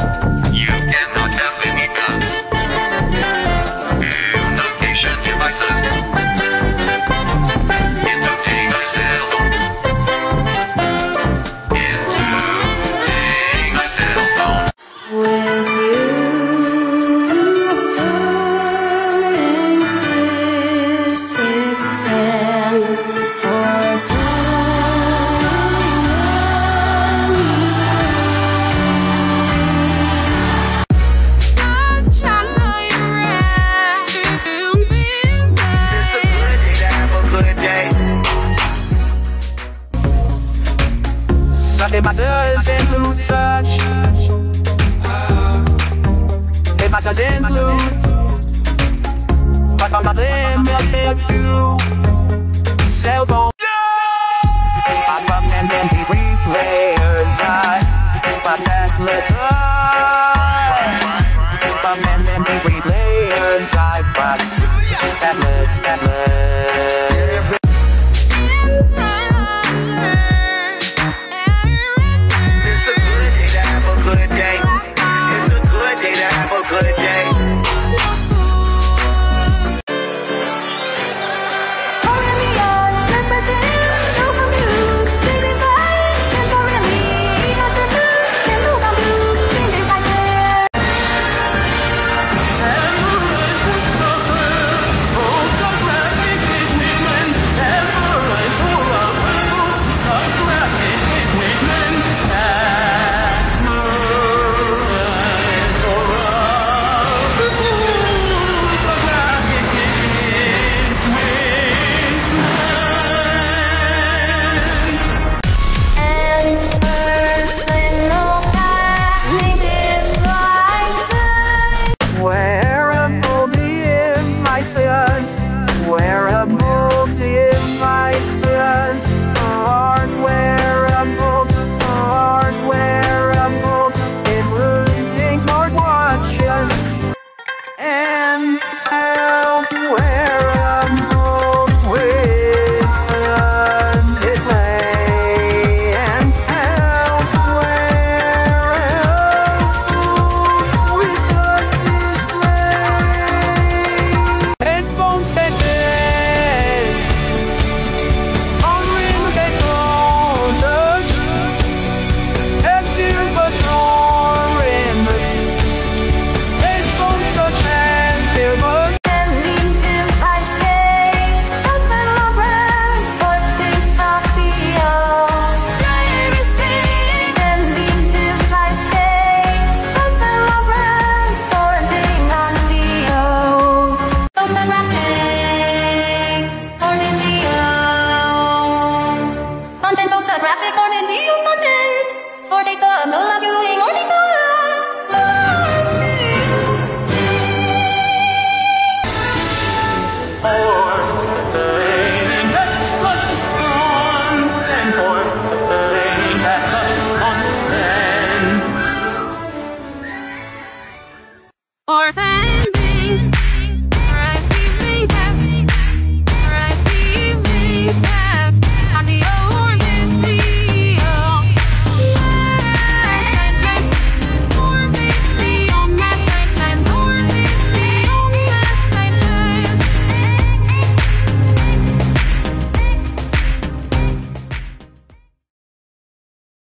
You cannot have any communication devices including a cell phone. Including a cell phone. With you during this exam or It matters include such. It matters include. But I'm not in if you cell phone. I love 10 MP3 players. But tablets. But 10 MP3 players. I fucks tablets. Wearable devices aren't wearables, including smartwatches and health wearables with a display and health wearables with a display. Headphones, headsets, unlimited concerts, earbuds or in headphones such as earbuds. Graphic or video content, or take the love you